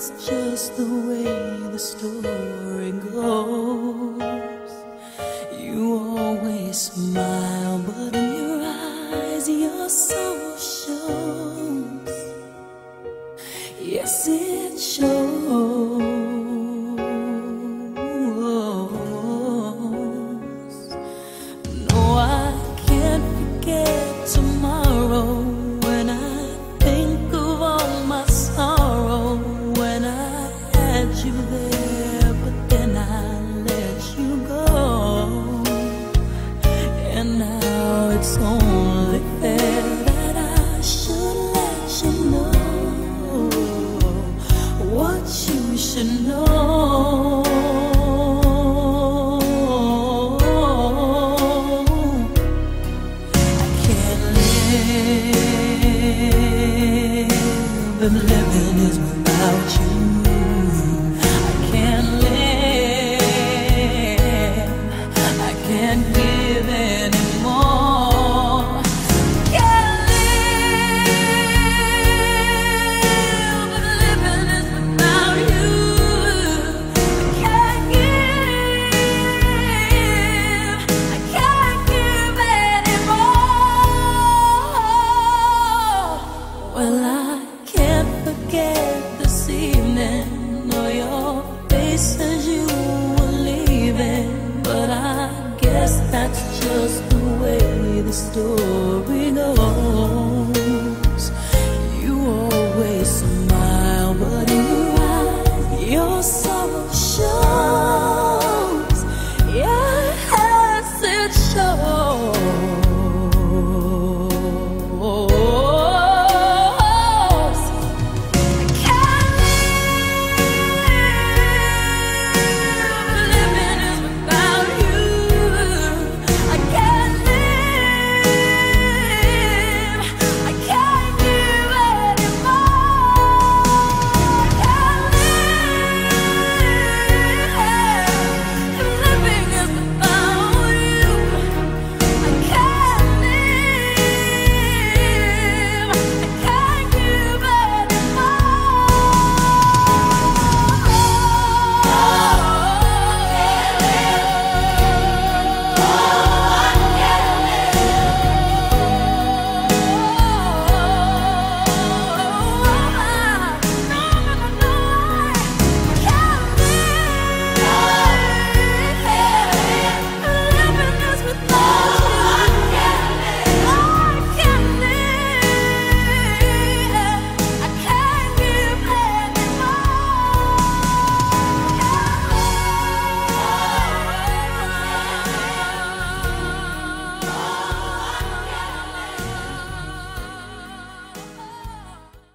that's just the way the story goes. You always smile, but in your eyes your soul shows. Yes, it shows. No, I can't forget tomorrow when I think of all my sorrow. When I had you there, but then I let you go. And now it's only fair that I should let you know what you should know. I can't live, and living is without you. I can't live, I can't give anymore. Can't live, but living is without you. I can't give anymore. Well, I can't forget this evening, or your face as you were leaving. But I guess that's just the way the story